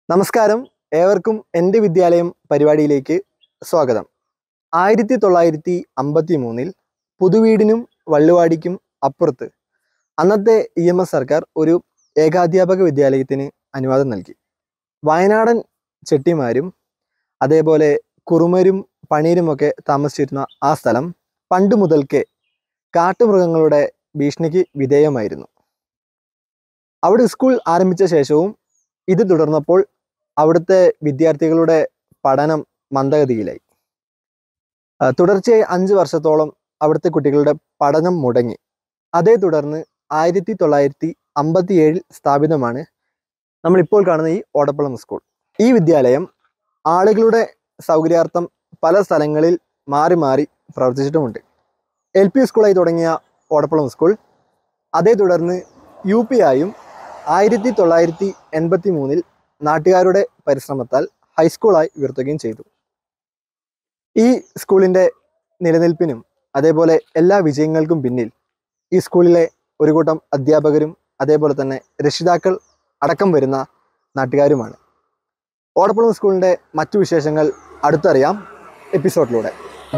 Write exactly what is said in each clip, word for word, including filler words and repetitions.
നമസ്കാരം, ഏവർക്കും എൻ്റെ വിദ്യാലയം പരിപാടിയിലേക്ക് സ്വാഗതം. ആയിരത്തി തൊള്ളായിരത്തി അമ്പത്തി മൂന്നിൽ പുതുവീടിനും വള്ളുവാടിക്കും അപ്പുറത്ത് അന്നത്തെ ഇ എം എസ് സർക്കാർ ഒരു ഏകാധ്യാപക വിദ്യാലയത്തിന് അനുവാദം നൽകി. വയനാടൻ ചെട്ടിമാരും അതേപോലെ കുറുമരും പണിയരുമൊക്കെ താമസിച്ചിരുന്ന ആ സ്ഥലം പണ്ട് മുതൽക്കേ കാട്ടുമൃഗങ്ങളുടെ ഭീഷണിക്ക് വിധേയമായിരുന്നു. അവിടെ സ്കൂൾ ആരംഭിച്ച ശേഷവും ഇത് തുടർന്നപ്പോൾ അവിടുത്തെ വിദ്യാർത്ഥികളുടെ പഠനം മന്ദഗതിയിലായി. തുടർച്ചയായി അഞ്ച് വർഷത്തോളം അവിടുത്തെ കുട്ടികളുടെ പഠനം മുടങ്ങി. അതേ തുടർന്ന് ആയിരത്തി തൊള്ളായിരത്തി അമ്പത്തി ഏഴിൽ സ്ഥാപിതമാണ് നമ്മളിപ്പോൾ കാണുന്ന ഈ ഓടപ്പള്ളം സ്കൂൾ. ഈ വിദ്യാലയം ആളുകളുടെ സൗകര്യാർത്ഥം പല സ്ഥലങ്ങളിൽ മാറി മാറി പ്രവർത്തിച്ചിട്ടുമുണ്ട്. എൽ പി സ്കൂളായി തുടങ്ങിയ ഓടപ്പള്ളം സ്കൂൾ അതേ തുടർന്ന് യു പി ആയും ആയിരത്തി തൊള്ളായിരത്തി എൺപത്തി മൂന്നിൽ നാട്ടുകാരുടെ പരിശ്രമത്താൽ ഹൈസ്കൂളായി ഉയർത്തുകയും ചെയ്തു. ഈ സ്കൂളിൻ്റെ നിലനിൽപ്പിനും അതേപോലെ എല്ലാ വിജയങ്ങൾക്കും പിന്നിൽ ഈ സ്കൂളിലെ ഒരു കൂട്ടം അധ്യാപകരും അതേപോലെ തന്നെ രക്ഷിതാക്കൾ അടക്കം വരുന്ന നാട്ടുകാരുമാണ്. ഓടപ്പള്ളം സ്കൂളിൻ്റെ മറ്റു വിശേഷങ്ങൾ അടുത്തറിയാം എപ്പിസോഡിലൂടെ.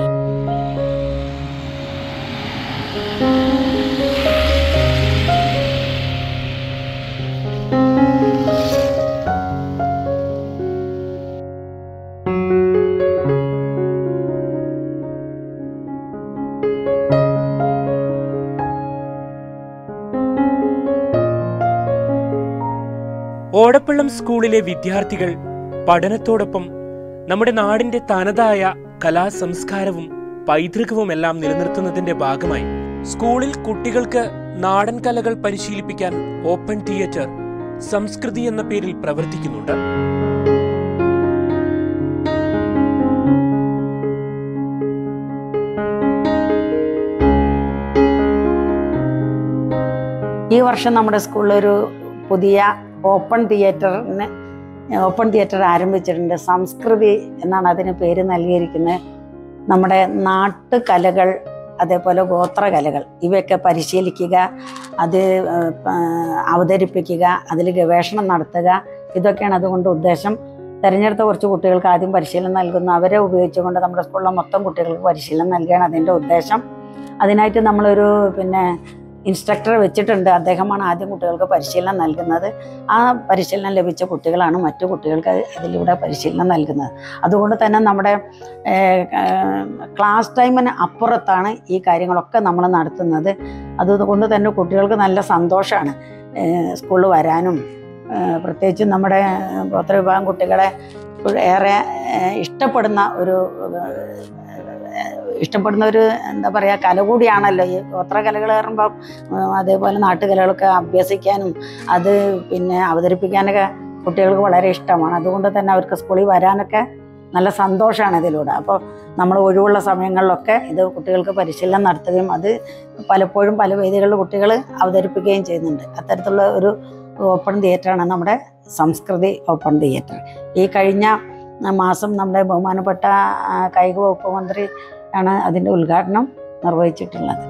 ഓടപ്പള്ളം സ്കൂളിലെ വിദ്യാർത്ഥികൾ പഠനത്തോടൊപ്പം നമ്മുടെ നാടിന്റെ തനതായ കലാസംസ്കാരവും പൈതൃകവുമെല്ലാം നിലനിർത്തുന്നതിന്റെ ഭാഗമായി സ്കൂളിൽ കുട്ടികൾക്ക് നാടൻ കലകൾ പരിശീലിപ്പിക്കാൻ ഓപ്പൺ തിയേറ്റർ സംസ്കൃതി എന്ന പേരിൽ പ്രവർത്തിക്കുന്നുണ്ട്. ഈ വർഷം നമ്മുടെ സ്കൂളിലൊരു പുതിയ ഓപ്പൺ തിയേറ്ററിന് ഓപ്പൺ തിയേറ്റർ ആരംഭിച്ചിട്ടുണ്ട്. സംസ്കൃതി എന്നാണ് അതിന് പേര് നൽകിയിരിക്കുന്നത്. നമ്മുടെ നാട്ടുകലകൾ അതേപോലെ ഗോത്രകലകൾ ഇവയൊക്കെ പരിശീലിക്കുക, അത് അവതരിപ്പിക്കുക, അതിൽ ഗവേഷണം നടത്തുക, ഇതൊക്കെയാണ് അതുകൊണ്ട് ഉദ്ദേശം. തിരഞ്ഞെടുത്ത കുറച്ച് കുട്ടികൾക്ക് ആദ്യം പരിശീലനം നൽകുന്നു. അവരെ ഉപയോഗിച്ചുകൊണ്ട് നമ്മുടെ സ്കൂളിലെ മൊത്തം കുട്ടികൾക്ക് പരിശീലനം നൽകുകയാണ് അതിൻ്റെ ഉദ്ദേശം. അതിനായിട്ട് നമ്മളൊരു പിന്നെ ഇൻസ്ട്രക്ടറെ വെച്ചിട്ടുണ്ട്. അദ്ദേഹമാണ് ആദ്യം കുട്ടികൾക്ക് പരിശീലനം നൽകുന്നത്. ആ പരിശീലനം ലഭിച്ച കുട്ടികളാണ് മറ്റു കുട്ടികൾക്ക് അതിലൂടെ പരിശീലനം നൽകുന്നത്. അതുകൊണ്ട് തന്നെ നമ്മുടെ ക്ലാസ് ടൈമിന് അപ്പുറത്താണ് ഈ കാര്യങ്ങളൊക്കെ നമ്മൾ നടത്തുന്നത്. അതുകൊണ്ട് തന്നെ കുട്ടികൾക്ക് നല്ല സന്തോഷമാണ് സ്കൂളിൽ വരാനും. പ്രത്യേകിച്ചും നമ്മുടെ ഗോത്രവിഭാഗം കുട്ടികളെ ഏറെ ഇഷ്ടപ്പെടുന്ന ഒരു ഇഷ്ടപ്പെടുന്ന ഒരു എന്താ പറയുക കല കൂടിയാണല്ലോ ഈ ഗോത്രകലകൾ പറയുമ്പോൾ. അതേപോലെ നാട്ടുകലകളൊക്കെ അഭ്യസിക്കാനും അത് പിന്നെ അവതരിപ്പിക്കാനൊക്കെ കുട്ടികൾക്ക് വളരെ ഇഷ്ടമാണ്. അതുകൊണ്ട് തന്നെ അവർക്ക് സ്കൂളിൽ വരാനൊക്കെ നല്ല സന്തോഷമാണ് ഇതിലൂടെ. അപ്പോൾ നമ്മൾ ഒഴിവുള്ള സമയങ്ങളിലൊക്കെ ഇത് കുട്ടികൾക്ക് പരിശീലനം നടത്തുകയും അത് പലപ്പോഴും പല വേദികളിൽ കുട്ടികൾ അവതരിപ്പിക്കുകയും ചെയ്യുന്നുണ്ട്. അത്തരത്തിലുള്ള ഒരു ഓപ്പൺ തിയേറ്ററാണ് നമ്മുടെ സംസ്കൃതി ഓപ്പൺ തിയേറ്റർ. ഈ കഴിഞ്ഞ മാസം നമ്മുടെ ബഹുമാനപ്പെട്ട കായിക വകുപ്പ് മന്ത്രി ആണ് അതിൻ്റെ ഉദ്ഘാടനം നിർവഹിച്ചിട്ടുള്ളത്.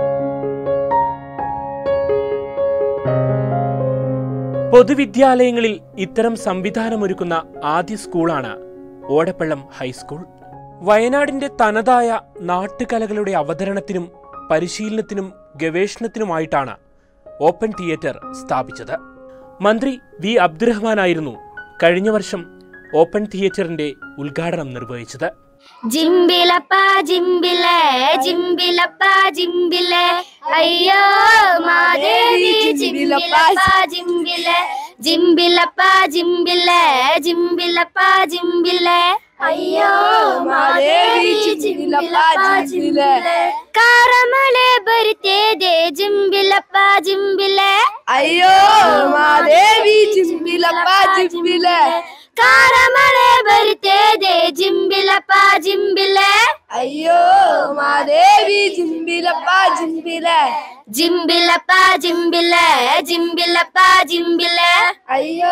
പൊതുവിദ്യാലയങ്ങളിൽ ഇത്തരം സംവിധാനമൊരുക്കുന്ന ആദ്യ സ്കൂളാണ് ഓടപ്പള്ളം ഹൈസ്കൂൾ. വയനാടിന്റെ തനതായ നാട്ടുകലകളുടെ അവതരണത്തിനും പരിശീലനത്തിനും ഗവേഷണത്തിനുമായിട്ടാണ് ഓപ്പൺ തിയേറ്റർ സ്ഥാപിച്ചത്. മന്ത്രി വി അബ്ദുറഹ്മാനായിരുന്നു കഴിഞ്ഞ വർഷം ഓപ്പൺ തിയേറ്ററിന്റെ ഉദ്ഘാടനം നിർവഹിച്ചത്. ജിംബിലപ്പ ജിംബിലെ ജിംബിലപ്പ ജിംബിലെ അയ്യോ മാദേവി ജിംബിലപ്പ ജിംബിലെ ജിംബിലപ്പ ജിംബിലെ ജിംബിലപ്പ ജിംബിലെ അയ്യോ മാദേവി ജിംബിലപ്പ ജിംബിലെ കാരമಳೆ ಬರುತ್ತಿದೆ ಜಿಂಬಿಲಪ್ಪ ಜಿಂಬಿಲೆ ಅಯ್ಯೋ ಮಾದೇವಿ ಜಿಂಬಿಲಪ್ಪ ಜಿಂಬಿಲೆ ಕಾರಮಳೆ ಬರುತ್ತಿದೆ ಜಿಂಬಿಲಪ್ಪ ಜಿಂಬಿಲೆ അയ്യോ മാദേവി ജിംബിലപ്പ ജിംബിലെ ജിംബിലപ്പ ജിംബിലെ ജിംബിലപ്പ ജിംബിലെ അയ്യോ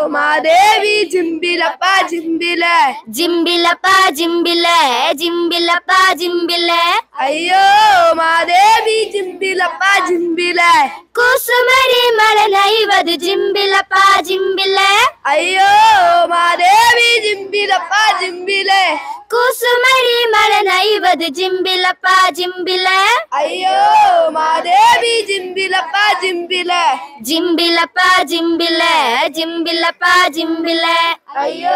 മാദേവി ജിംബിലപ്പ ജിംബിലെ ജിംബിലപ്പ ജിംബിലെ ജിംബിലപ്പ ജിംബിലെ അയ്യോ മാദേവി ജിംബിലപ്പ ജിംബിലെ കുസുമരി മല നൈവത് ജിംബിലപ്പ ജിംബിലെ അയ്യോ മാദേവി ജിംബിലപ്പ ജിംബിലെ കുസുമരി മല നൈവത് ജിംബിലപ്പ ജിംബിലെ അയ്യോ മാദേവി ജിംബിലപ്പ ജിംബിലെ ജിംബിലപ്പ ജിംബിലെ ജിംബിലപ്പ ജിംബിലെ അയ്യോ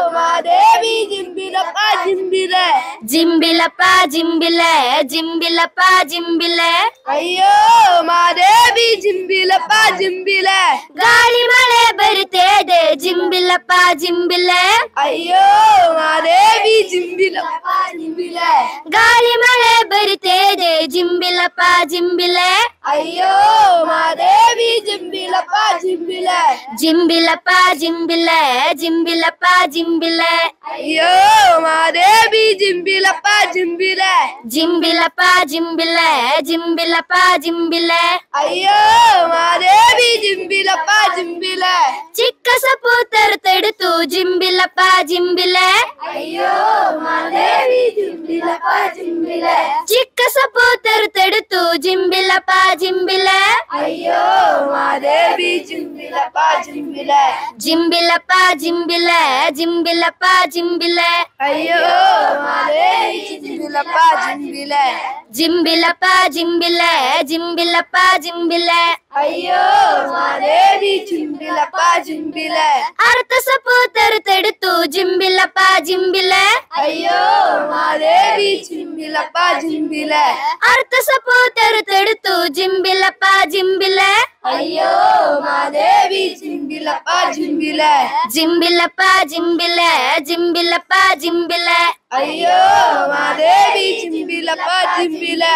മാദേവി ജിംബിലപ്പ ജിംബിലെ ജിംബിലപ്പ ജിംബിലെ ജിംബിലപ്പ ജിംബിലെ അയ്യോ മാദേവി ജിംബിലപ്പ ജിംബിലെ ഗാലിമಳೆ ಬರುತ್ತೇದೆ ಜಿಂಬಿಲಪ್ಪ ಜಿಂಬಿಲೆ അയ്യോ മാദേവി ജിംബിലപ്പ ജിംബിലെ ಗಾಳಿಮಳೆ ಬರುತ್ತೇದೆ ಜಿಂಬಿಲಪ್ಪ ಜಿಂಬಿಲೆ അയ്യോ മാദേവി ജിംബിലപ്പ ജിംബിലെ ജിംബിലಪ್ಪ ജിംബിലെ ജിംബിലಪ್ಪ ജിംബിലെ അയ്യോ മാദേവി ജിംബിലപ്പ ജിംബിലെ ജിംബിലಪ್ಪ ജിംബിലെ ജിംബിലಪ್ಪ ജിംബിലെ അയ്യോ മാദേവി ജിംബിലപ്പ ജിംബിലെ ಚಿಕ್ಕ ಸೊಪ್ಪು ತರುತ್ತೆಡುತ್ತು ಜಿಂಬಿಲಪ್ಪ ಜಿಂಬಿಲೆ അയ്യോ മാദേവി ജിംബിലപ്പ ജിംബിലെ ಚಿಕ್ಕ ಸೊಪ್ಪು ತರುತ್ತೆಡುತ್ತು ಜಿಂಬಿಲಪ್ಪ ಜಿಂಬಿಲೆ അയ്യോ മാദേവി ജിംബിലപ്പ ജിംബിലെ ജിംബിലಪ್ಪ ജിംബിലെ ജിംബിലಪ್ಪ ജിംബിലെ അയ്യോ മാദേവി ജിംബിലപ്പ ജിംബിലെ ജിംബിലಪ್ಪ ജിംബിലെ ജിംബിലಪ್ಪ ജിംബിലെ അയ്യോ മാദേവി ജിംബിലപ്പ ജിംബിലെ ಅರ್ಥ ಸೊಪ್ಪು ತರುತ್ತೆಡುತ್ತು ಜಿಂಬಿಲಪ್ಪ ಜಿಂಬಿಲೆ അയ്യോ മാദേവി ജിംബിലപ്പ ജിംബിലെ ಅರ್ಥ ಸೊಪ್ಪು ತರುತ್ತೆಡುತ್ತು ಜಿಂಬಿಲಪ್ಪ ಜಿಂಬಿಲೆ അയ്യോ മാദേവി ജിംബിലപ്പ ജിംബിലെ ജിംബിലಪ್ಪ ജിംബിലെ ജിംബിലಪ್ಪ ജിംബിലെ അയ്യോ മാദേവി ജിംബിലപ്പ ജിംബിലെ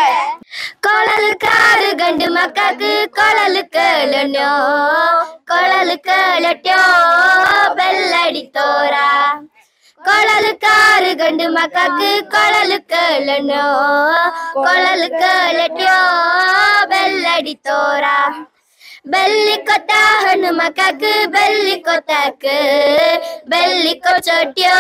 കൊളല് കാറ് ഗണ്ട് മക്കൾക്ക് കൊളല് കേളണോ കൊളല് കേളട്ടോ ബെല്ലടിത്തോറ കൊളല് കാറ് ഗണ്ട് മക്കൾക്ക് കൊളല് കേളണോ കൊളല് കേളട്ടോ ബെല്ലടിത്തോറ ಬೆಲ್ಲಿ ಕೊತ್ತ ಹಣ್ಣು ಮಕ್ಕಕ್ಕೆ ಬೆಲ್ಲಿ ಕೊತ್ತಕ್ಕೆ ಬೆಲ್ಲಿ ಕೊಚ್ಚೊಟ್ಯೋ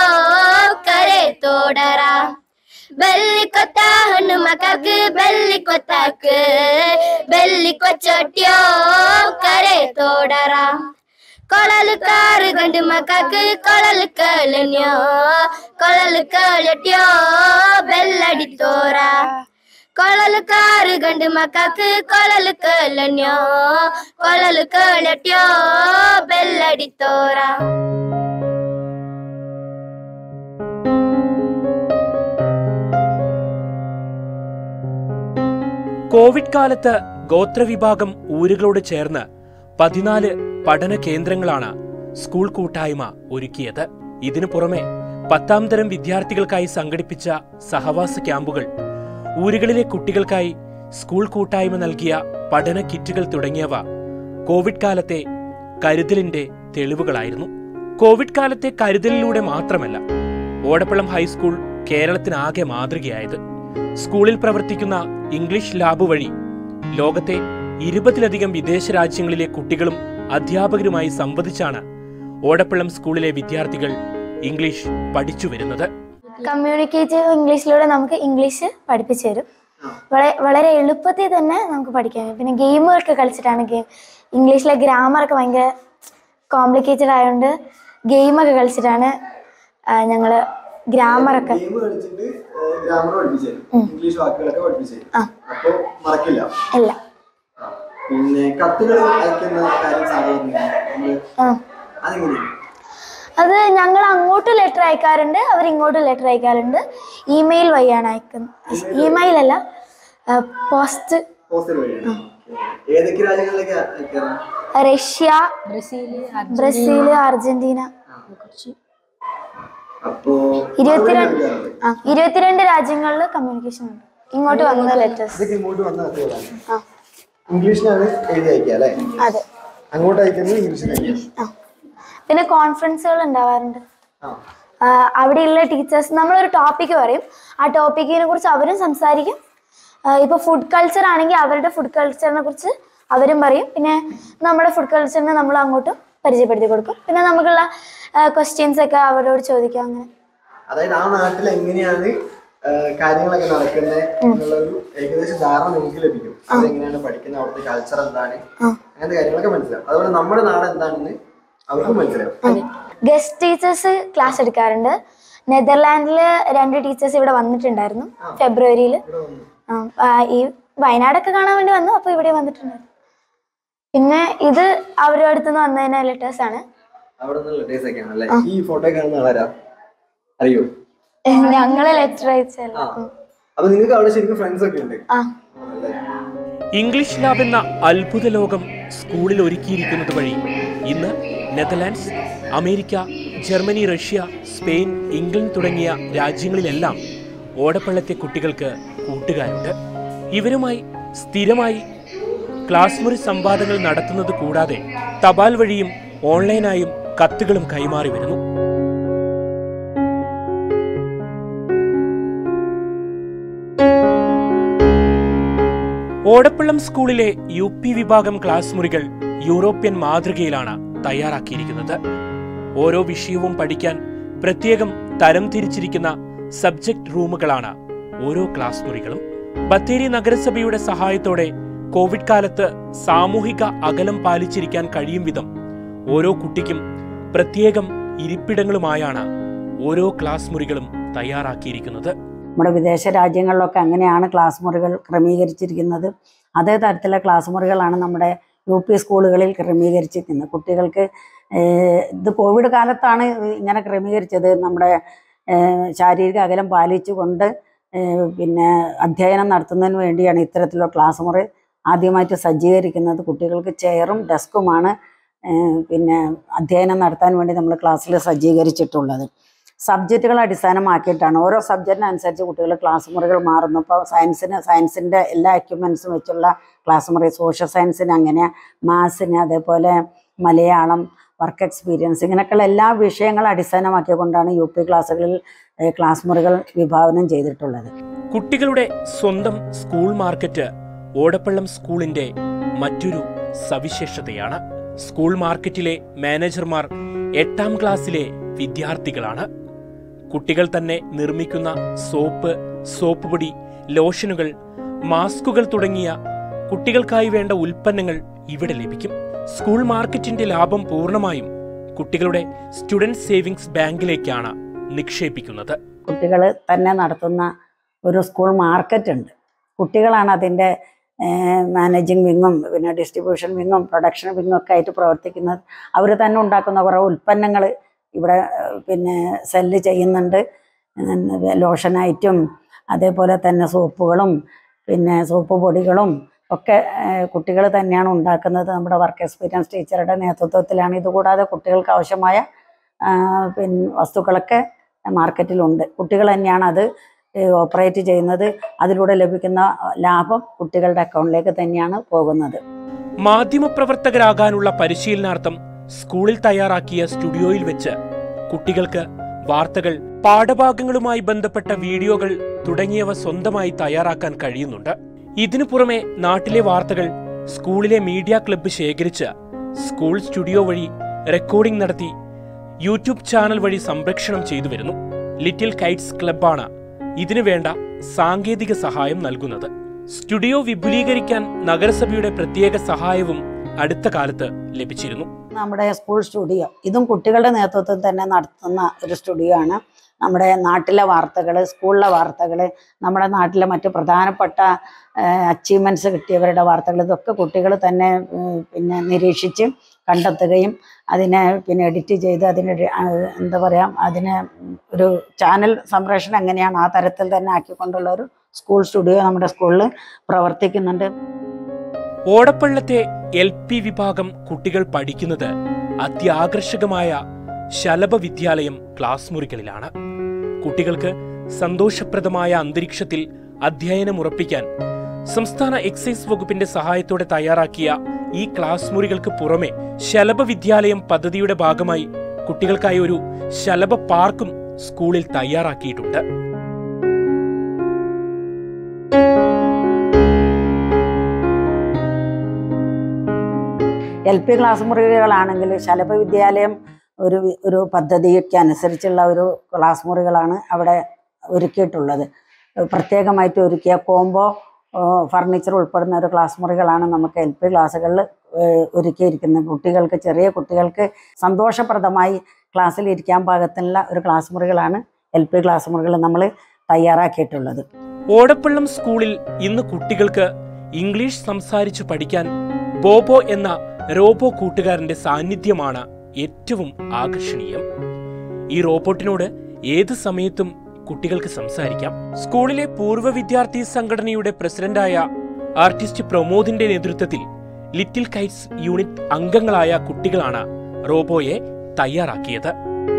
ಕರೆ ತೋಡರ ಬೆಲ್ಲಿ ಕೊತ್ತ ಹಣ್ಣು ಮಕ್ಕಕ್ಕೆ ಬೆಲ್ಲಿ ಕೊತ್ತಕ್ಕೆ ಬೆಲ್ಲಿ ಕೊಚ್ಚೊಟ್ಯೋ ಕರೆ ತೋಡರ ಕೊಳಲು ಕಾರು ಗಂಡು ಮಕ್ಕಕ್ಕೆ ಕೊಳಲು ಕಳನ್ಯೋ ಕೊಳಲು ಕಳಟ್ಯೋ ಬೆಲ್ಲಡಿತೋರ ಕೊಳಲು ಕಾರು ಗಂಡು ಮಕ್ಕಕ್ಕೆ ಕೊಳಲು ಕಳನ್ಯೋ ಕೊಳಲು ಕಳಟ್ಯೋ ಬೆಲ್ಲಡಿತೋರ കോവിഡ് കാലത്ത് ഗോത്രവിഭാഗം ഊരുകളോട് ചേർന്ന് പതിനാല് പഠന കേന്ദ്രങ്ങളാണ് സ്കൂൾ കൂട്ടായ്മ ഒരുക്കിയത്. ഇതിനു പുറമെ പത്താം തരം വിദ്യാർത്ഥികൾക്കായി സംഘടിപ്പിച്ച സഹവാസ ക്യാമ്പുകൾ, ഊരുകളിലെ കുട്ടികൾക്കായി സ്കൂൾ കൂട്ടായ്മ നൽകിയ പഠന കിറ്റുകൾ തുടങ്ങിയവ കോവിഡ് കാലത്തെ കരുതലിന്റെ തെളിവുകളായിരുന്നു. കോവിഡ് കാലത്തെ കരുതലിലൂടെ മാത്രമല്ല ഓടപ്പള്ളം ഹൈസ്കൂൾ കേരളത്തിനാകെ മാതൃകയായത്. സ്കൂളിൽ പ്രവർത്തിക്കുന്ന ഇംഗ്ലീഷ് ലാബ് വഴി ലോകത്തെ ഇരുപതിലധികം വിദേശ രാജ്യങ്ങളിലെ കുട്ടികളും അധ്യാപകരുമായി സംവദിച്ചാണ് ഓടപ്പള്ളം സ്കൂളിലെ വിദ്യാർത്ഥികൾ ഇംഗ്ലീഷ് പഠിച്ചു വരുന്നത്. കമ്മ്യൂണിക്കേറ്റീവ് ഇംഗ്ലീഷിലൂടെ നമുക്ക് ഇംഗ്ലീഷ് പഠിപ്പിച്ചു തരും. വളരെ വളരെ എളുപ്പത്തിൽ തന്നെ നമുക്ക് പഠിക്കാൻ പറ്റും. പിന്നെ ഗെയിമുകളൊക്കെ കളിച്ചിട്ടാണ് ഗെയിം ഇംഗ്ലീഷിലെ ഗ്രാമറൊക്കെ ഭയങ്കര കോംപ്ലിക്കേറ്റഡ് ആയതുകൊണ്ട് ഗെയിമൊക്കെ കളിച്ചിട്ടാണ് ഞങ്ങൾ ഗ്രാമറൊക്കെ അല്ല പിന്നെ കത്തുകൾ അയക്കുന്ന കാര്യം അത് ഞങ്ങൾ അങ്ങോട്ട് ലെറ്റർ അയക്കാറുണ്ട്, അവർ ഇങ്ങോട്ട് ലെറ്റർ അയക്കാറുണ്ട്. ഇമെയിൽ വഴിയാണ് അയക്കുന്നത്. ഇമെയിൽ അല്ല, പോസ്റ്റ്. Russia, Brazil, Argentina. ഇരുപത്തിരണ്ട് ആ ഇരുപത്തിരണ്ട് രാജ്യങ്ങളിൽ കമ്മ്യൂണിക്കേഷൻ ഉണ്ട്. ഇങ്ങോട്ട് വന്ന ലെറ്റേഴ്സ് ഇംഗ്ലീഷിലാണ് എഴുതി അയക്കുക അല്ലേ? അതെ, അങ്ങോട്ട് അയക്കുന്നത് ഇംഗ്ലീഷിൽ. പിന്നെ കോൺഫറൻസുകൾ ഉണ്ടാവാറുണ്ട്. അവിടെയുള്ള ടീച്ചേഴ്സ് നമ്മളൊരു ടോപ്പിക്ക് പറയും, ആ ടോപ്പിക്കിനെ കുറിച്ച് അവരും സംസാരിക്കും. ഇപ്പോൾ ഫുഡ് കൾച്ചർ ആണെങ്കിൽ അവരുടെ ഫുഡ് കൾച്ചറിനെ കുറിച്ച് അവരും പറയും. പിന്നെ നമ്മുടെ ഫുഡ് കൾച്ചറിനെ നമ്മൾ അങ്ങോട്ടും പരിചയപ്പെടുത്തി കൊടുക്കും. പിന്നെ നമുക്കുള്ള ക്വസ്റ്റ്യൻസ് ഒക്കെ അവരോട് ചോദിക്കാം. അങ്ങനെ അതായത് ആ നാട്ടിൽ എങ്ങനെയാണ് കാര്യങ്ങളൊക്കെ നടക്കുന്നത് എന്നുള്ളൊരു ഏകദേശം ധാരണ നിങ്ങൾക്ക് ലഭിക്കും. അതെങ്ങനെയാണ് പഠിക്കുന്നത്, അവിടുത്തെ കൾച്ചർ എന്താണ്, അങ്ങനത്തെ കാര്യങ്ങളൊക്കെ മനസ്സിലാവും. അതുപോലെ നമ്മുടെ നാട് എന്താണെന്ന് അവർക്കും മനസ്സിലാവും. ഗസ്റ്റ് ടീച്ചേഴ്സ് ക്ലാസ് എടുക്കാറുണ്ട്. നെതർലാൻഡില് രണ്ട് ടീച്ചേഴ്സ് ഇവിടെ വന്നിട്ടുണ്ടായിരുന്നു ഫെബ്രുവരിയിൽ. ഈ വയനാടൊക്കെ കാണാൻ വേണ്ടി വന്നു, അപ്പൊ ഇവിടെ വന്നിട്ടുണ്ടായിരുന്നു. പിന്നെ ഇത് അവരുടെ അടുത്തുനിന്ന് വന്നതിന് ലെറ്റേഴ്സ് ആണ്. ഈ ഫോട്ടോ കാണുന്ന ആളാരാ അറിയോ? ഞങ്ങളെ ലെറ്റർ അയച്ചല്ല. അപ്പൊ നിങ്ങൾക്ക് അവിടെ ശരിക്കും ഫ്രണ്ട്സ് ഒക്കെ ഉണ്ട്. ഇംഗ്ലീഷ് ലാബ് എന്ന അത്ഭുത ലോകം സ്കൂളിൽ ഒരുക്കിയിരിക്കുന്നത് വഴി ഇന്ന് Netherlands, America, Germany, Russia, Spain, England തുടങ്ങിയ രാജ്യങ്ങളിലെല്ലാം ഓടപ്പള്ളത്തെ കുട്ടികൾക്ക് കൂട്ടുകാരുണ്ട്. ഇവരുമായി സ്ഥിരമായി ക്ലാസ് മുറി സംവാദങ്ങൾ നടത്തുന്നത് കൂടാതെ തപാൽ വഴിയും ഓൺലൈനായും കത്തുകളും കൈമാറി വരുന്നു. ഓടപ്പള്ളം സ്കൂളിലെ യു പി വിഭാഗം ക്ലാസ് മുറികൾ യൂറോപ്യൻ മാതൃകയിലാണ് തയ്യാറാക്കിയിരിക്കുന്നത്. ഓരോ വിഷയവും പഠിക്കാൻ പ്രത്യേകം തരം തിരിച്ചിരിക്കുന്ന സബ്ജക്ട് റൂമുകളാണ് ഓരോ ക്ലാസ് മുറികളും. ബത്തേരി നഗരസഭയുടെ സഹായത്തോടെ കോവിഡ് കാലത്ത് സാമൂഹിക അകലം പാലിച്ചിരിക്കാൻ കഴിയും വിധം ഓരോ കുട്ടിക്കും പ്രത്യേകം ഇരിപ്പിടങ്ങളുമായാണ് ഓരോ ക്ലാസ് മുറികളും തയ്യാറാക്കിയിരിക്കുന്നത്. നമ്മുടെ വിദേശ രാജ്യങ്ങളിലൊക്കെ അങ്ങനെയാണ് ക്ലാസ് മുറികൾ ക്രമീകരിച്ചിരിക്കുന്നത്. അതേ തരത്തിലുള്ള ക്ലാസ് മുറികളാണ് നമ്മുടെ യു പി സ്കൂളുകളിൽ ക്രമീകരിച്ചിരിക്കുന്നത്. കുട്ടികൾക്ക് ഇത് കോവിഡ് കാലത്താണ് ഇങ്ങനെ ക്രമീകരിച്ചത്. നമ്മുടെ ശാരീരിക അകലം പാലിച്ചുകൊണ്ട് പിന്നെ അധ്യയനം നടത്തുന്നതിന് വേണ്ടിയാണ് ഇത്തരത്തിലുള്ള ക്ലാസ് മുറി ആദ്യമായിട്ട് സജ്ജീകരിക്കുന്നത്. കുട്ടികൾക്ക് ചെയറും ഡെസ്കുമാണ് പിന്നെ അധ്യയനം നടത്താൻ വേണ്ടി നമ്മൾ ക്ലാസ്സിൽ സജ്ജീകരിച്ചിട്ടുള്ളത്. സബ്ജക്റ്റുകൾ അടിസ്ഥാനമാക്കിയിട്ടാണ് ഓരോ സബ്ജക്റ്റിനനുസരിച്ച് കുട്ടികൾ ക്ലാസ് മുറികൾ മാറുന്നു. ഇപ്പോൾ സയൻസിന് സയൻസിൻ്റെ എല്ലാ എക്യുപ്മെൻറ്റ്സും വെച്ചുള്ള ക്ലാസ് മുറി, സോഷ്യൽ സയൻസിന് അങ്ങനെ, മാത്സിന്, അതേപോലെ മലയാളം, വർക്ക് എക്സ്പീരിയൻസ്, ഇങ്ങനെയൊക്കെയുള്ള എല്ലാ വിഷയങ്ങളും അടിസ്ഥാനമാക്കിക്കൊണ്ടാണ് യു പി ക്ലാസ്സുകളിൽ ക്ലാസ് മുറികൾ വിഭാവനം ചെയ്തിട്ടുള്ളത്. കുട്ടികളുടെ സ്വന്തം സ്കൂൾ മാർക്കറ്റ് ഓടപ്പള്ളം സ്കൂളിന്റെ മറ്റൊരു സവിശേഷതയാണ്. സ്കൂൾ മാർക്കറ്റിലെ മാനേജർമാർ എട്ടാം ക്ലാസ്സിലെ വിദ്യാർത്ഥികളാണ്. കുട്ടികൾ തന്നെ നിർമ്മിക്കുന്ന സോപ്പ്, സോപ്പ് പൊടി, ലോഷനുകൾ, മാസ്കുകൾ തുടങ്ങിയ കുട്ടികൾക്കായി വേണ്ട ഉൽപ്പന്നങ്ങൾ ഇവിടെ ലഭിക്കും. സ്കൂൾ മാർക്കറ്റിന്റെ ലാഭം പൂർണ്ണമായും കുട്ടികളുടെ സ്റ്റുഡന്റ് സേവിങ്സ് ബാങ്കിലേക്കാണ് നിക്ഷേപിക്കുന്നത്. കുട്ടികൾ തന്നെ നടത്തുന്ന ഒരു സ്കൂൾ മാർക്കറ്റ് ഉണ്ട്. കുട്ടികളാണ് അതിൻ്റെ മാനേജിങ് വിങ്ങും പിന്നെ ഡിസ്ട്രിബ്യൂഷൻ വിങ്ങും പ്രൊഡക്ഷൻ വിങ്ങും ഒക്കെ ആയിട്ട് പ്രവർത്തിക്കുന്നത്. അവർ തന്നെ ഉണ്ടാക്കുന്ന കുറേ ഉൽപ്പന്നങ്ങൾ ഇവിടെ പിന്നെ സെല്ല് ചെയ്യുന്നുണ്ട്. ലോഷനായിട്ടും അതേപോലെ തന്നെ സോപ്പുകളും പിന്നെ സോപ്പ് പൊടികളും ഒക്കെ കുട്ടികൾ തന്നെയാണ് ഉണ്ടാക്കുന്നത്. നമ്മുടെ വർക്ക് എക്സ്പീരിയൻസ് ടീച്ചറുടെ നേതൃത്വത്തിലാണ്. ഇതുകൂടാതെ കുട്ടികൾക്ക് ആവശ്യമായ പിന്നെ വസ്തുക്കളൊക്കെ മാർക്കറ്റിലുണ്ട്. കുട്ടികൾ തന്നെയാണ് അത് ഓപ്പറേറ്റ് ചെയ്യുന്നത്. അതിലൂടെ ലഭിക്കുന്ന ലാഭം കുട്ടികളുടെ അക്കൗണ്ടിലേക്ക് തന്നെയാണ് പോകുന്നത്. മാധ്യമപ്രവർത്തകരാകാനുള്ള പരിശീലനാർത്ഥം സ്കൂളിൽ തയ്യാറാക്കിയ സ്റ്റുഡിയോയിൽ വെച്ച് കുട്ടികൾക്ക് വാർത്തകൾ, പാഠഭാഗങ്ങളുമായി ബന്ധപ്പെട്ട വീഡിയോകൾ തുടങ്ങിയവ സ്വന്തമായി തയ്യാറാക്കാൻ കഴിയുന്നുണ്ട്. ഇതിനു പുറമെ നാട്ടിലെ വാർത്തകൾ സ്കൂളിലെ മീഡിയ ക്ലബ്ബ് ശേഖരിച്ച് സ്കൂൾ സ്റ്റുഡിയോ വഴി റെക്കോർഡിംഗ് നടത്തി യൂട്യൂബ് ചാനൽ വഴി സംപ്രേഷണം ചെയ്തു വരുന്നു. ലിറ്റിൽ കൈറ്റ്സ് ക്ലബ്ബാണ് ഇതിനു വേണ്ട സാങ്കേതിക സഹായം നൽകുന്നത്. സ്റ്റുഡിയോ വിപുലീകരിക്കാൻ നഗരസഭയുടെ പ്രത്യേക സഹായവും അടുത്ത കാലത്ത് ലഭിച്ചിരുന്നു. നമ്മുടെ സ്കൂൾ സ്റ്റുഡിയോ ഇതും കുട്ടികളുടെ നേതൃത്വത്തിൽ തന്നെ നടത്തുന്ന ഒരു സ്റ്റുഡിയോ ആണ്. നമ്മുടെ നാട്ടിലെ വാർത്തകൾ, സ്കൂളിലെ വാർത്തകൾ, നമ്മുടെ നാട്ടിലെ മറ്റ് പ്രധാനപ്പെട്ട അച്ചീവ്മെൻറ്റ്സ് കിട്ടിയവരുടെ വാർത്തകൾ, ഇതൊക്കെ കുട്ടികൾ തന്നെ പിന്നെ നിരീക്ഷിച്ച് കണ്ടെത്തുകയും അതിനെ പിന്നെ എഡിറ്റ് ചെയ്ത് അതിന് എന്താ പറയുക അതിന് ഒരു ചാനൽ സംപ്രേഷണം എങ്ങനെയാണ് ആ തരത്തിൽ തന്നെ ആക്കിക്കൊണ്ടുള്ള ഒരു സ്കൂൾ സ്റ്റുഡിയോ നമ്മുടെ സ്കൂളിൽ പ്രവർത്തിക്കുന്നുണ്ട്. ഓടപ്പള്ളത്തെ എൽ പി വിഭാഗം കുട്ടികൾ പഠിക്കുന്നത് അത്യാകർഷകമായ ശലഭ വിദ്യാലയം ക്ലാസ് മുറികളിലാണ്. കുട്ടികൾക്ക് സന്തോഷപ്രദമായ അന്തരീക്ഷത്തിൽ അധ്യയനം ഉറപ്പിക്കാൻ സംസ്ഥാന എക്സൈസ് വകുപ്പിന്റെ സഹായത്തോടെ തയ്യാറാക്കിയ ഈ ക്ലാസ് മുറികൾക്ക് പുറമെ ശലഭ വിദ്യാലയം പദ്ധതിയുടെ ഭാഗമായി കുട്ടികൾക്കായി ഒരു ശലഭ പാർക്കും സ്കൂളിൽ തയ്യാറാക്കിയിട്ടുണ്ട്. എൽ പി ക്ലാസ് മുറികളാണെങ്കിൽ ശലഭ വിദ്യാലയം ഒരു ഒരു പദ്ധതിക്ക് അനുസരിച്ചുള്ള ഒരു ക്ലാസ് മുറികളാണ് അവിടെ ഒരുക്കിയിട്ടുള്ളത്. പ്രത്യേകമായിട്ട് ഒരുക്കിയ കോംബോ ഫർണിച്ചർ ഉൾപ്പെടുന്ന ഒരു ക്ലാസ് മുറികളാണ് നമുക്ക് എൽ പി ക്ലാസ്സുകളിൽ ഒരുക്കിയിരിക്കുന്നത്. കുട്ടികൾക്ക്, ചെറിയ കുട്ടികൾക്ക് സന്തോഷപ്രദമായി ക്ലാസ്സിൽ ഇരിക്കാൻ പാകത്തിനുള്ള ഒരു ക്ലാസ് മുറികളാണ് എൽ പി ക്ലാസ് മുറികൾ നമ്മൾ തയ്യാറാക്കിയിട്ടുള്ളത്. ഓടപ്പള്ളം സ്കൂളിൽ ഇന്ന് കുട്ടികൾക്ക് ഇംഗ്ലീഷ് സംസാരിച്ചു പഠിക്കാൻ ബോബോ എന്ന റോബോ കൂട്ടുകാരന്റെ സാന്നിധ്യമാണ് ഏറ്റവും ആകർഷണീയം. ഈ റോബോട്ടിനോട് ഏത് സമയത്തും കുട്ടികൾക്ക് സംസാരിക്കാം. സ്കൂളിലെ പൂർവ്വ വിദ്യാർത്ഥി സംഘടനയുടെ പ്രസിഡന്റായ ആർട്ടിസ്റ്റ് പ്രമോദിന്റെ നേതൃത്വത്തിൽ ലിറ്റിൽ കൈറ്റ്സ് യൂണിറ്റ് അംഗങ്ങളായ കുട്ടികളാണ് റോബോയെ തയ്യാറാക്കിയത്.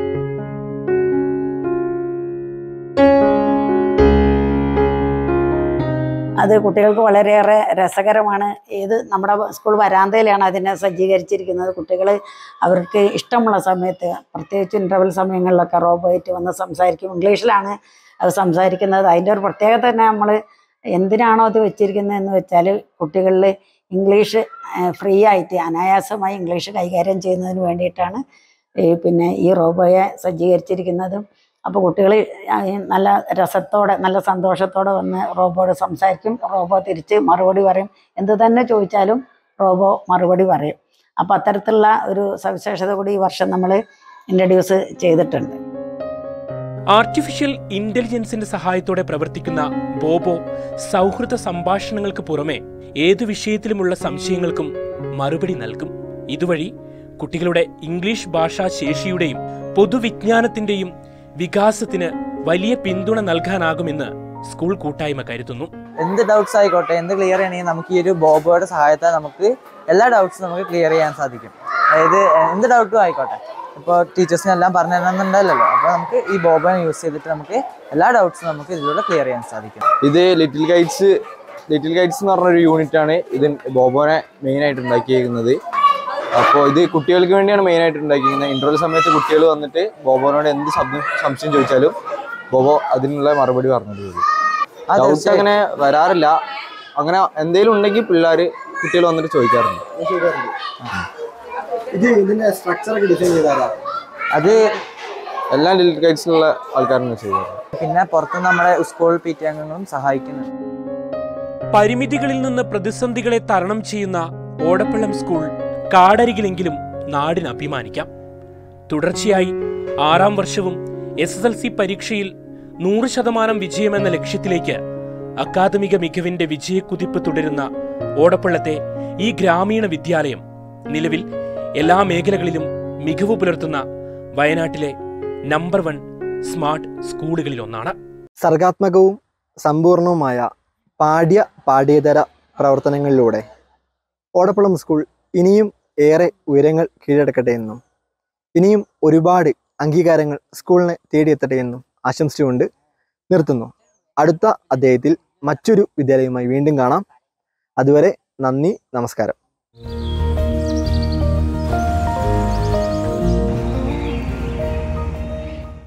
അത് കുട്ടികൾക്ക് വളരെയേറെ രസകരമാണ്. ഇത് നമ്മുടെ സ്കൂൾ വരാന്തയിലാണ് അതിനെ സജ്ജീകരിച്ചിരിക്കുന്നത്. കുട്ടികൾ അവർക്ക് ഇഷ്ടമുള്ള സമയത്ത്, പ്രത്യേകിച്ച് ഇൻ്റർവെൽ സമയങ്ങളിലൊക്കെ റോബോയിട്ട് വന്ന് സംസാരിക്കും. ഇംഗ്ലീഷിലാണ് അത് സംസാരിക്കുന്നത്. അതിൻ്റെ ഒരു പ്രത്യേകത തന്നെ നമ്മൾ എന്തിനാണോ അത് വെച്ചിരിക്കുന്നത് എന്ന് വെച്ചാൽ കുട്ടികളിൽ ഇംഗ്ലീഷ് ഫ്രീ ആയിട്ട് അനായാസമായി ഇംഗ്ലീഷ് കൈകാര്യം ചെയ്യുന്നതിന് വേണ്ടിയിട്ടാണ് പിന്നെ ഈ റോബോയെ സജ്ജീകരിച്ചിരിക്കുന്നതും. അപ്പോൾ കുട്ടികൾ നല്ല രസത്തോടെ, നല്ല സന്തോഷത്തോടെ വന്ന് റോബോയോട് സംസാരിക്കും. റോബോ തിരിച്ച് മറുപടി പറയും. എന്ത് തന്നെ ചോദിച്ചാലും റോബോ മറുപടി പറയും. അപ്പോൾ അത്തരത്തിലുള്ള ഒരു സവിശേഷത കൂടി ഈ വർഷം നമ്മൾ ഇൻട്രൊഡ്യൂസ് ചെയ്തിട്ടുണ്ട്. ആർട്ടിഫിഷ്യൽ ഇന്റലിജൻസിന്റെ സഹായത്തോടെ പ്രവർത്തിക്കുന്ന ബോബോ സൗഹൃദ സംഭാഷണങ്ങൾക്ക് പുറമെ ഏതു വിഷയത്തിലുമുള്ള സംശയങ്ങൾക്കും മറുപടി നൽകും. ഇതുവഴി കുട്ടികളുടെ ഇംഗ്ലീഷ് ഭാഷാ ശേഷിയുടെയും പൊതുവിജ്ഞാനത്തിന്റെയും വികാസത്തിന് വലിയ പിന്തുണ നൽകാനാകുമെന്ന് സ്കൂൾ കൂട്ടായ്മ കരുതുന്നു. എന്ത് ഡൗട്ട്സ് ആയിക്കോട്ടെ, എന്ത് ക്ലിയർ ചെയ്യണമെങ്കിൽ നമുക്ക് ഈ ഒരു ബോബോയുടെ സഹായത്താൽ നമുക്ക് എല്ലാ ഡൗട്ട്സും നമുക്ക് ക്ലിയർ ചെയ്യാൻ സാധിക്കും. അതായത് എന്ത് ഡൗട്ടും ആയിക്കോട്ടെ, ഇപ്പോൾ ടീച്ചേഴ്സിനെല്ലാം പറഞ്ഞു തരണമെന്നുണ്ടല്ലോ. അപ്പോൾ നമുക്ക് ഈ ബോബോനെ യൂസ് ചെയ്തിട്ട് നമുക്ക് എല്ലാ ഡൗട്ട്സും നമുക്ക് ഇതിലൂടെ ക്ലിയർ ചെയ്യാൻ സാധിക്കും. ഇത് ലിറ്റിൽ കൈറ്റ്സ് ലിറ്റിൽ കൈറ്റ്സ് എന്ന് പറഞ്ഞൊരു യൂണിറ്റാണ് ഇത് ബോബോനെ മെയിനായിട്ട് ഉണ്ടാക്കിയിരിക്കുന്നത്. അപ്പോൾ ഇത് കുട്ടികൾക്ക് വേണ്ടിയാണ് മെയിനായിട്ട് ഉണ്ടാക്കിയിരിക്കുന്നത്. ഇൻ്റർവെൽ സമയത്ത് കുട്ടികൾ വന്നിട്ട് ബോബോനോട് എന്ത് ശബ്ദം സംശയം ചോദിച്ചാലും ബോബോ അതിനുള്ള മറുപടി പറഞ്ഞു തരും. ഡൗട്ട്സ് അങ്ങനെ വരാറില്ല. അങ്ങനെ എന്തെങ്കിലും ഉണ്ടെങ്കിൽ പിള്ളേർ കുട്ടികൾ വന്നിട്ട് ചോദിക്കാറുണ്ട്. ഇത് ഇതിന്റെ സ്ട്രക്ചർ ഒക്കെ ഡിസൈൻ ചെയ്താലാ? അത് എല്ലാം ലിറ്റിൽ കൈറ്റ്സിലുള്ള ആൾക്കാരാണ് ചെയ്തത്. പിന്നെ പുറത്ത് നമ്മുടെ സ്കൂൾ പി ടി അംഗങ്ങളും സഹായിക്കുന്നുണ്ട്. പരിമിതികളിൽ നിന്ന് പ്രതിസന്ധികളെ തരണം ചെയ്യുന്ന ഓടപ്പള്ളം സ്കൂൾ കാടരികിലെങ്കിലും നാടിന് അഭിമാനിക്കാം. തുടർച്ചയായി ആറാം വർഷവും എസ് എസ് എൽ സി പരീക്ഷയിൽ നൂറ് ശതമാനം വിജയമെന്ന ലക്ഷ്യത്തിലേക്ക് അക്കാദമിക മികവിന്റെ വിജയക്കുതിപ്പ് തുടരുന്ന ഓടപ്പള്ളത്തെ ഈ ഗ്രാമീണ വിദ്യാലയം നിലവിൽ എല്ലാ മേഖലകളിലും മികവ് പുലർത്തുന്ന വയനാട്ടിലെ നമ്പർ വൺ സ്മാർട്ട് സ്കൂളുകളിൽ ഒന്നാണ്. സർഗാത്മകവും സമ്പൂർണവുമായ പാഠ്യ പാഠ്യേതര പ്രവർത്തനങ്ങളിലൂടെ ഓടപ്പള്ളം സ്കൂൾ ഇനിയും ഏറെ ഉയരങ്ങൾ കീഴടക്കട്ടെ എന്നും ഇനിയും ഒരുപാട് അംഗീകാരങ്ങൾ സ്കൂളിനെ തേടിയെത്തട്ടെ എന്നും ആശംസിച്ചുകൊണ്ട് നിർത്തുന്നു. അടുത്ത അധ്യായത്തിൽ മറ്റൊരു വിദ്യാലയവുമായി വീണ്ടും കാണാം. അതുവരെ നന്ദി, നമസ്കാരം.